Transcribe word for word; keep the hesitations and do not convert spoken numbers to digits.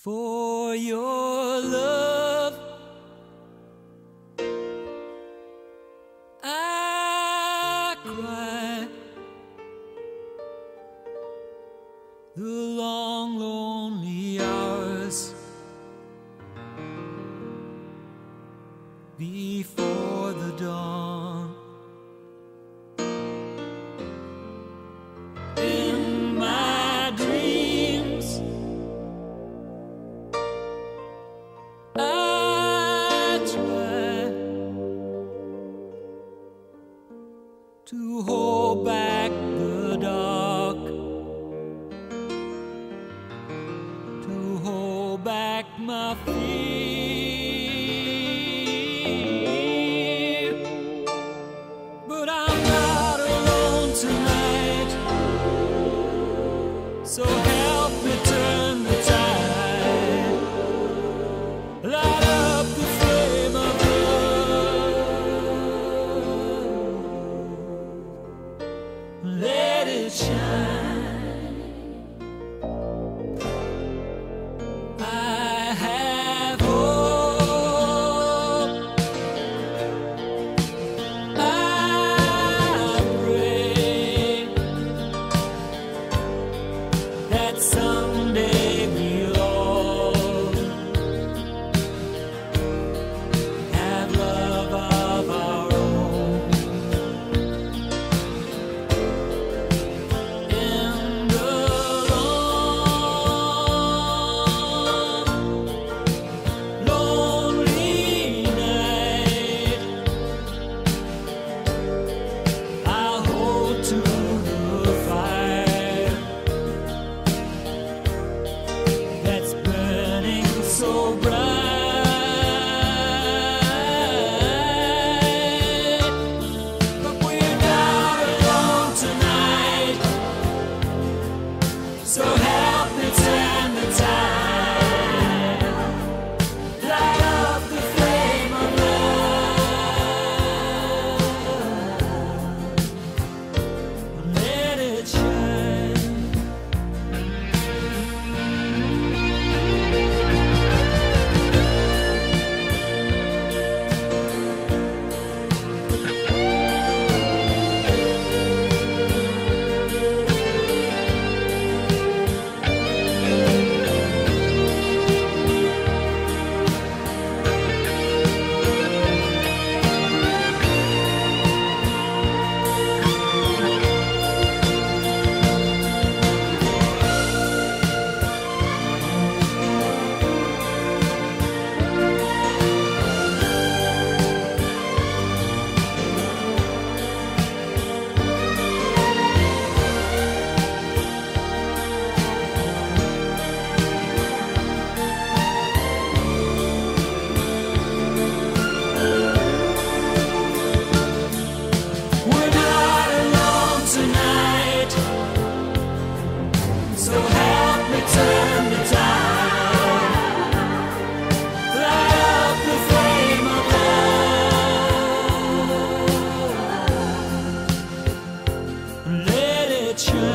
for your love. I cry the long, lonely hours before the dawn. In my dreams, I try to hold back the dark, to hold back my fear. But I'm not alone tonight, so help me turn the tide, light up the flame of love, let it shine. I have hope, I pray that someday we'll all have love of our own. In the long, lonely night, I'll hold to the fire that's burning so bright. But we're not alone tonight, so help me turn the tide, light up the flame of love, let it shine. We're not alone tonight, so help me turn the tide, light up the flame of love, let it shine.